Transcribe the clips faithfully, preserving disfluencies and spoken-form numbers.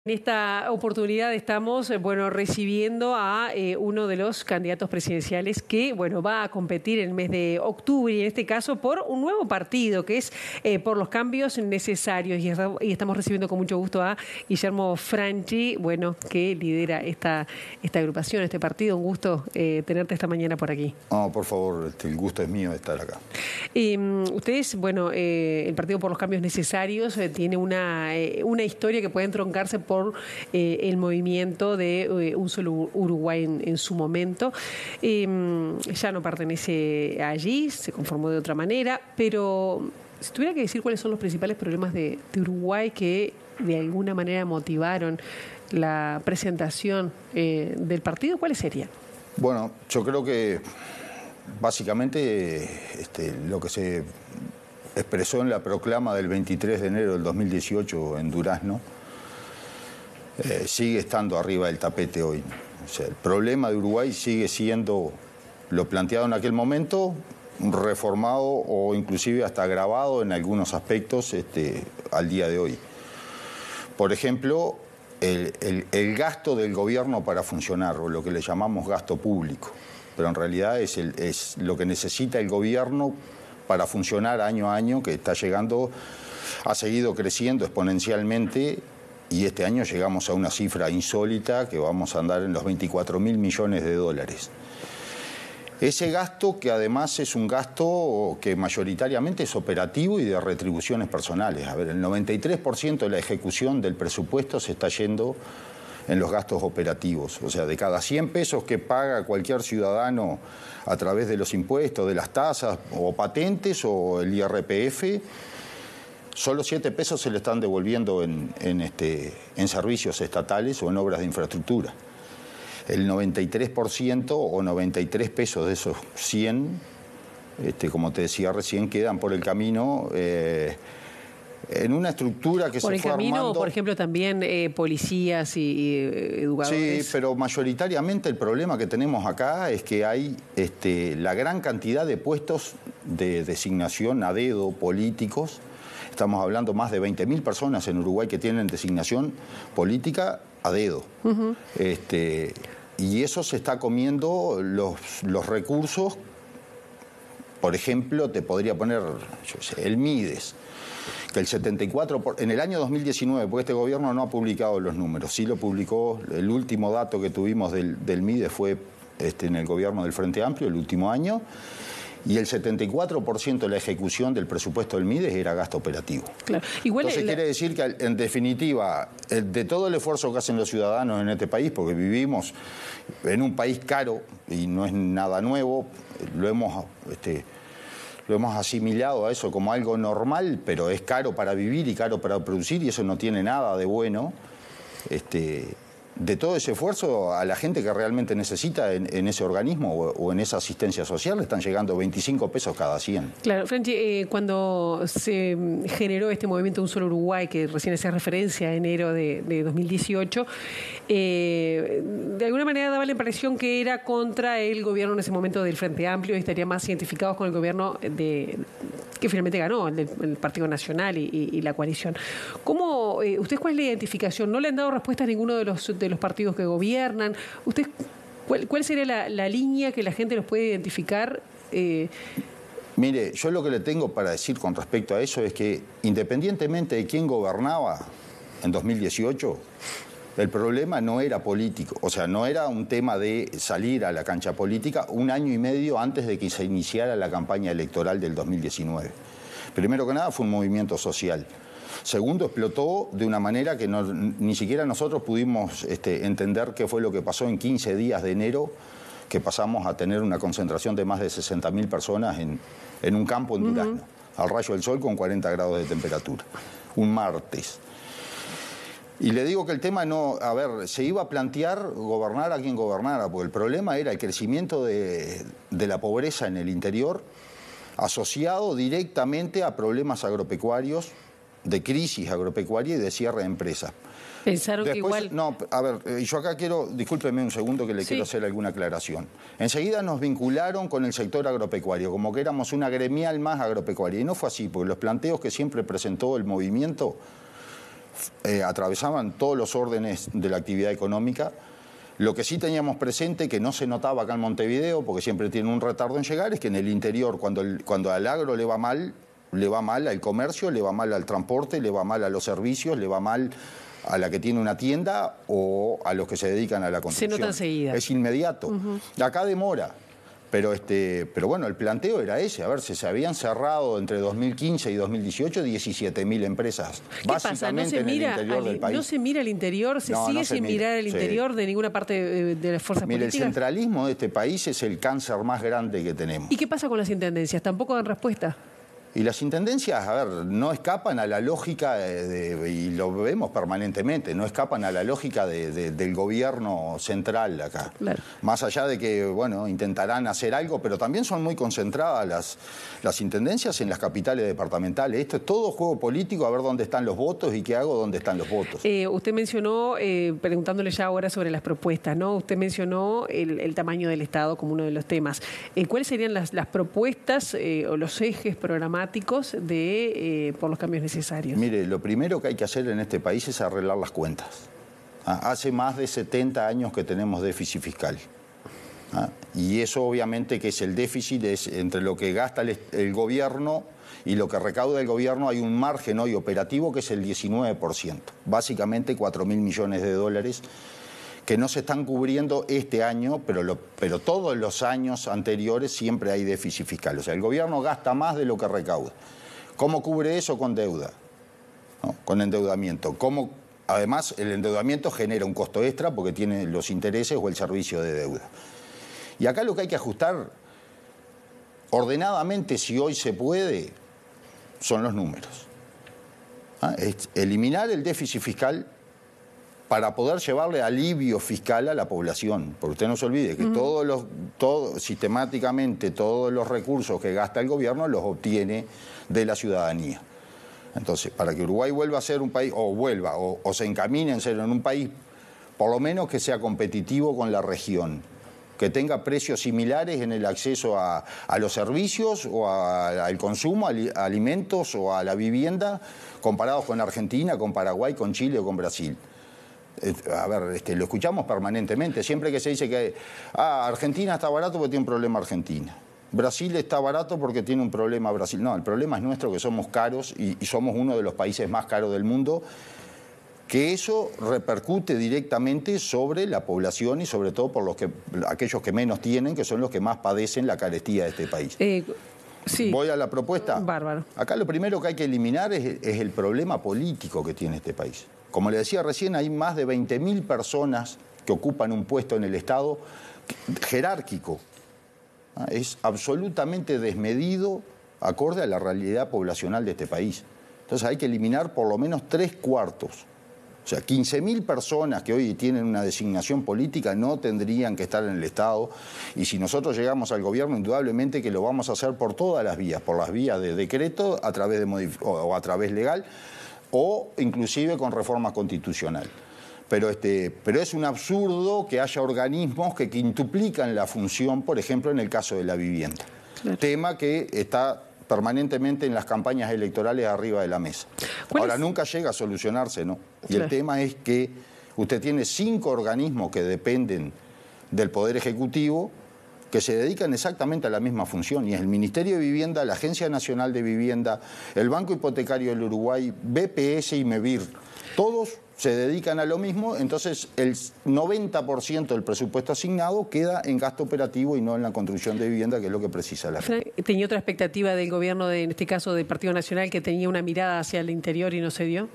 En esta oportunidad estamos, bueno, recibiendo a eh, uno de los candidatos presidenciales que, bueno, va a competir en el mes de octubre, y en este caso por un nuevo partido, que es eh, por los cambios necesarios. Y, está, y estamos recibiendo con mucho gusto a Guillermo Franchi, bueno, que lidera esta, esta agrupación, este partido. Un gusto eh, tenerte esta mañana por aquí. No, por favor, este, el gusto es mío de estar acá. Eh, ustedes, bueno, eh, el Partido por los Cambios Necesarios eh, tiene una, eh, una historia que puede entroncarse por eh, el movimiento de eh, Un Solo Uruguay en, en su momento. Eh, ya no pertenece allí, se conformó de otra manera, pero si tuviera que decir cuáles son los principales problemas de, de Uruguay que de alguna manera motivaron la presentación eh, del partido, ¿cuáles serían? Bueno, yo creo que básicamente este, lo que se expresó en la proclama del veintitrés de enero del dos mil dieciocho en Durazno eh, sigue estando arriba del tapete hoy. O sea, el problema de Uruguay sigue siendo lo planteado en aquel momento, reformado o inclusive hasta agravado en algunos aspectos este, al día de hoy. Por ejemplo, el, el, el gasto del gobierno para funcionar, o lo que le llamamos gasto público, pero en realidad es, el, es lo que necesita el gobierno para funcionar año a año, que está llegando, ha seguido creciendo exponencialmente, y este año llegamos a una cifra insólita que vamos a andar en los veinticuatro mil millones de dólares. Ese gasto, que además es un gasto que mayoritariamente es operativo y de retribuciones personales. A ver, el noventa y tres por ciento de la ejecución del presupuesto se está yendo en los gastos operativos. O sea, de cada cien pesos que paga cualquier ciudadano a través de los impuestos, de las tasas o patentes o el I R P F, solo siete pesos se le están devolviendo en, en, este, en servicios estatales o en obras de infraestructura. El noventa y tres por ciento o noventa y tres pesos de esos cien, este, como te decía recién, quedan por el camino eh, en una estructura que se fue armando. ¿Por el camino o, por ejemplo, también eh, policías y, y educadores? Sí, pero mayoritariamente el problema que tenemos acá es que hay este, la gran cantidad de puestos de designación a dedo políticos. Estamos hablando más de veinte mil personas en Uruguay que tienen designación política a dedo. Uh-huh. este, y eso se está comiendo los, los recursos. Por ejemplo, te podría poner yo sé, el MIDES, que el setenta y cuatro por ciento, en el año dos mil diecinueve, porque este gobierno no ha publicado los números, sí lo publicó, el último dato que tuvimos del, del MIDES fue este, en el gobierno del Frente Amplio, el último año, y el setenta y cuatro por ciento de la ejecución del presupuesto del MIDES era gasto operativo. Claro. Igual Entonces la... quiere decir que, en definitiva, de todo el esfuerzo que hacen los ciudadanos en este país, porque vivimos en un país caro y no es nada nuevo, lo hemos, este, lo hemos asimilado a eso como algo normal, pero es caro para vivir y caro para producir, y eso no tiene nada de bueno. Este, de todo ese esfuerzo, a la gente que realmente necesita en, en ese organismo o, o en esa asistencia social le están llegando veinticinco pesos cada cien. Claro, Franchi, eh, cuando se generó este movimiento Un Solo Uruguay, que recién hacía referencia a enero de, de dos mil dieciocho, eh, de alguna manera daba la impresión que era contra el gobierno en ese momento del Frente Amplio y estaría más identificados con el gobierno de, que finalmente ganó, el, del, el Partido Nacional y, y, y la coalición. ¿Cómo, eh, ¿Ustedes cuál es la identificación? ¿No le han dado respuesta a ninguno de los de los partidos que gobiernan? ¿Usted cuál, cuál sería la, la línea que la gente los puede identificar? Eh... Mire, yo lo que le tengo para decir con respecto a eso es que independientemente de quién gobernaba en dos mil dieciocho, el problema no era político, o sea, no era un tema de salir a la cancha política un año y medio antes de que se iniciara la campaña electoral del dos mil diecinueve. Primero que nada fue un movimiento social. Segundo, explotó de una manera que no, ni siquiera nosotros pudimos este, entender qué fue lo que pasó en quince días de enero, que pasamos a tener una concentración de más de sesenta mil personas en, en un campo en Durazno, uh-huh. al rayo del sol con cuarenta grados de temperatura, un martes. Y le digo que el tema no, a ver, se iba a plantear gobernar a quien gobernara, porque el problema era el crecimiento de, de la pobreza en el interior, asociado directamente a problemas agropecuarios, de crisis agropecuaria y de cierre de empresas. Pensaron Después, que igual... No, a ver, yo acá quiero, discúlpeme un segundo que le sí. quiero hacer alguna aclaración. Enseguida nos vincularon con el sector agropecuario, como que éramos una gremial más agropecuaria, y no fue así, porque los planteos que siempre presentó el movimiento eh, atravesaban todos los órdenes de la actividad económica. Lo que sí teníamos presente, que no se notaba acá en Montevideo, porque siempre tiene un retardo en llegar, es que en el interior, cuando, el, cuando al agro le va mal, le va mal al comercio, le va mal al transporte, le va mal a los servicios, le va mal a la que tiene una tienda o a los que se dedican a la construcción. Se nota enseguida. Es inmediato. Uh-huh. Acá demora. Pero, este, pero bueno, el planteo era ese. A ver, se, se habían cerrado entre dos mil quince y dos mil dieciocho diecisiete mil empresas, ¿Qué básicamente pasa? ¿No se en mira el interior al, del país. ¿No se mira el interior? ¿Se no, sigue no se sin mira. mirar el interior sí. de ninguna parte de, de las fuerzas Mire, políticas? El centralismo de este país es el cáncer más grande que tenemos. ¿Y qué pasa con las intendencias? ¿Tampoco dan respuesta? Y las intendencias, a ver, no escapan a la lógica, de, de, y lo vemos permanentemente, no escapan a la lógica de, de, del gobierno central acá. Claro. Más allá de que, bueno, intentarán hacer algo, pero también son muy concentradas las, las intendencias en las capitales departamentales. Esto es todo juego político, a ver dónde están los votos y qué hago dónde están los votos. Eh, usted mencionó, eh, preguntándole ya ahora sobre las propuestas, ¿no? Usted mencionó el, el tamaño del Estado como uno de los temas. Eh, ¿Cuáles serían las, las propuestas eh, o los ejes programáticos de eh, por los cambios necesarios? Mire, lo primero que hay que hacer en este país es arreglar las cuentas. Ah, hace más de setenta años que tenemos déficit fiscal. Ah, y eso obviamente que es el déficit es entre lo que gasta el, el gobierno y lo que recauda el gobierno hay un margen hoy operativo que es el diecinueve por ciento. Básicamente cuatro mil millones de dólares que no se están cubriendo este año, pero, lo, pero todos los años anteriores siempre hay déficit fiscal. O sea, el gobierno gasta más de lo que recauda. ¿Cómo cubre eso? Con deuda, ¿no? Con endeudamiento. ¿Cómo? Además, el endeudamiento genera un costo extra porque tiene los intereses o el servicio de deuda. Y acá lo que hay que ajustar ordenadamente, si hoy se puede, son los números. ¿Ah? Es eliminar el déficit fiscal para poder llevarle alivio fiscal a la población. Porque usted no se olvide que uh-huh. todos los, todo, sistemáticamente todos los recursos que gasta el gobierno los obtiene de la ciudadanía. Entonces, para que Uruguay vuelva a ser un país, o vuelva, o, o se encamine en ser en un país, por lo menos que sea competitivo con la región, que tenga precios similares en el acceso a, a los servicios o a, al consumo, a, a alimentos o a la vivienda, comparados con Argentina, con Paraguay, con Chile o con Brasil. A ver, este, lo escuchamos permanentemente. Siempre que se dice que ah, Argentina está barato porque tiene un problema Argentina. Brasil está barato porque tiene un problema Brasil. No, el problema es nuestro, que somos caros y, y somos uno de los países más caros del mundo, que eso repercute directamente sobre la población y sobre todo por los que, aquellos que menos tienen, que son los que más padecen la carestía de este país. Eh... Sí. Voy a la propuesta. Bárbaro. Acá lo primero que hay que eliminar es, es el problema político que tiene este país. Como le decía recién, hay más de veinte mil personas que ocupan un puesto en el Estado jerárquico. Es absolutamente desmedido acorde a la realidad poblacional de este país. Entonces hay que eliminar por lo menos tres cuartos. O sea, quince mil personas que hoy tienen una designación política no tendrían que estar en el Estado, y si nosotros llegamos al gobierno, indudablemente que lo vamos a hacer por todas las vías, por las vías de decreto, a través de modif- o a través legal, o inclusive con reforma constitucional. Pero, este, pero es un absurdo que haya organismos que quintuplican la función, por ejemplo, en el caso de la vivienda. Claro. Tema que está permanentemente en las campañas electorales arriba de la mesa. Ahora, es? nunca llega a solucionarse, ¿no? Y claro. el tema es que usted tiene cinco organismos que dependen del Poder Ejecutivo que se dedican exactamente a la misma función, y es el Ministerio de Vivienda, la Agencia Nacional de Vivienda, el Banco Hipotecario del Uruguay, B P S y MEVIR. Todos se dedican a lo mismo, entonces el noventa por ciento del presupuesto asignado queda en gasto operativo y no en la construcción de vivienda, que es lo que precisa la gente. ¿Tenía otra expectativa del gobierno, de, en este caso del Partido Nacional, que tenía una mirada hacia el interior y no se dio?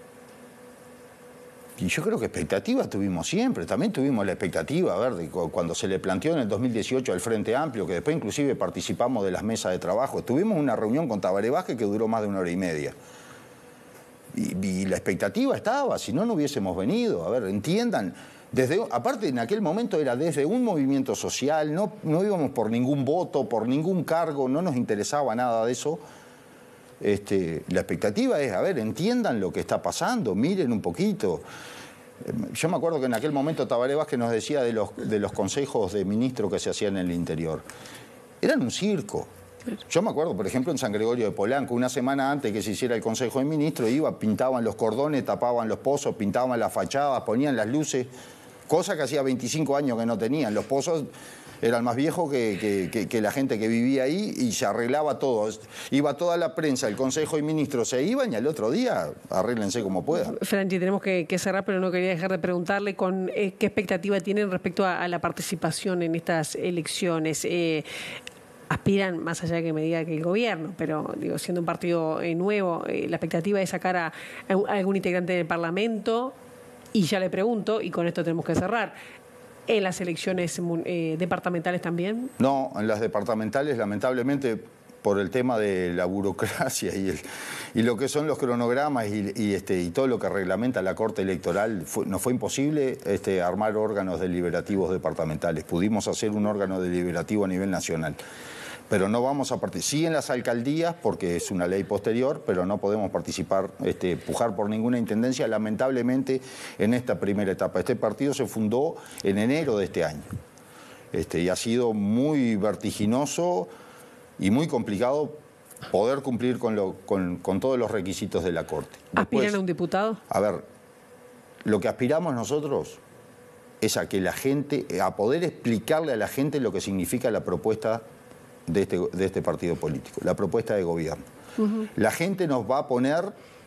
Y yo creo que expectativas tuvimos siempre. También tuvimos la expectativa, a ver, de cuando se le planteó en el dos mil dieciocho al Frente Amplio, que después inclusive participamos de las mesas de trabajo. Tuvimos una reunión con Tabaré Vázquez que duró más de una hora y media. Y, y la expectativa estaba, si no, no hubiésemos venido. A ver, entiendan, desde, aparte en aquel momento era desde un movimiento social, no, no íbamos por ningún voto, por ningún cargo, no nos interesaba nada de eso. Este, la expectativa es, a ver, entiendan lo que está pasando, miren un poquito. Yo me acuerdo que en aquel momento Tabaré Vázquez nos decía de los, de los consejos de ministros que se hacían en el interior. Eran un circo. Yo me acuerdo, por ejemplo, en San Gregorio de Polanco, una semana antes que se hiciera el Consejo de Ministros, iba, pintaban los cordones, tapaban los pozos, pintaban las fachadas, ponían las luces, cosa que hacía veinticinco años que no tenían. Los pozos eran más viejos que, que, que, que la gente que vivía ahí y se arreglaba todo. Iba toda la prensa, el Consejo de Ministros se iban y al otro día arréglense como puedan. Franchi, tenemos que, que cerrar, pero no quería dejar de preguntarle con eh, qué expectativa tienen respecto a, a la participación en estas elecciones. Eh, aspiran, más allá de que me diga que el gobierno, pero digo, siendo un partido eh, nuevo, eh, la expectativa es sacar a, a algún integrante del Parlamento. Y ya le pregunto, y con esto tenemos que cerrar, ¿en las elecciones eh, departamentales también? No, en las departamentales, lamentablemente, por el tema de la burocracia y, el, y lo que son los cronogramas y, y, este, y todo lo que reglamenta la Corte Electoral, fue, nos fue imposible este, armar órganos deliberativos departamentales. Pudimos hacer un órgano deliberativo a nivel nacional. Pero no vamos a participar, sí en las alcaldías, porque es una ley posterior, pero no podemos participar, este, pujar por ninguna intendencia, lamentablemente, en esta primera etapa. Este partido se fundó en enero de este año, este, y ha sido muy vertiginoso y muy complicado poder cumplir con, lo, con, con todos los requisitos de la Corte. ¿Aspiran Después, a un diputado? A ver, lo que aspiramos nosotros es a que la gente, a poder explicarle a la gente lo que significa la propuesta De este, de este partido político, la propuesta de gobierno. Uh-huh. La gente nos va a poner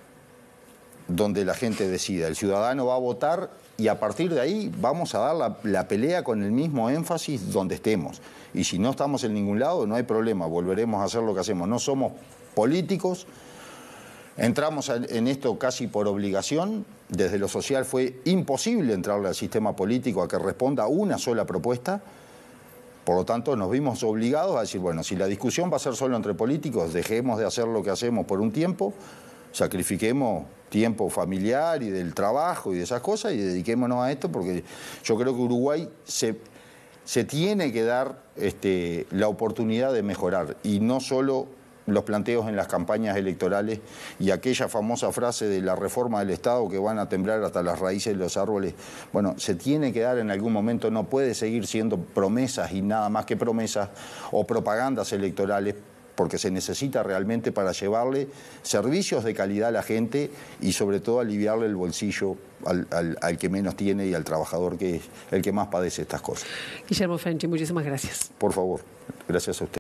donde la gente decida, el ciudadano va a votar y a partir de ahí vamos a dar la, la pelea con el mismo énfasis donde estemos. Y si no estamos en ningún lado, no hay problema, volveremos a hacer lo que hacemos. No somos políticos, entramos en esto casi por obligación. Desde lo social fue imposible entrarle al sistema político a que responda a una sola propuesta. Por lo tanto, nos vimos obligados a decir, bueno, si la discusión va a ser solo entre políticos, dejemos de hacer lo que hacemos por un tiempo, sacrifiquemos tiempo familiar y del trabajo y de esas cosas y dediquémonos a esto, porque yo creo que Uruguay se, se tiene que dar este, la oportunidad de mejorar y no solo los planteos en las campañas electorales y aquella famosa frase de la reforma del Estado que van a temblar hasta las raíces de los árboles. Bueno, se tiene que dar en algún momento, no puede seguir siendo promesas y nada más que promesas o propagandas electorales, porque se necesita realmente para llevarle servicios de calidad a la gente y sobre todo aliviarle el bolsillo al, al, al que menos tiene y al trabajador que es el que más padece estas cosas. Guillermo Franchi, muchísimas gracias. Por favor, gracias a usted.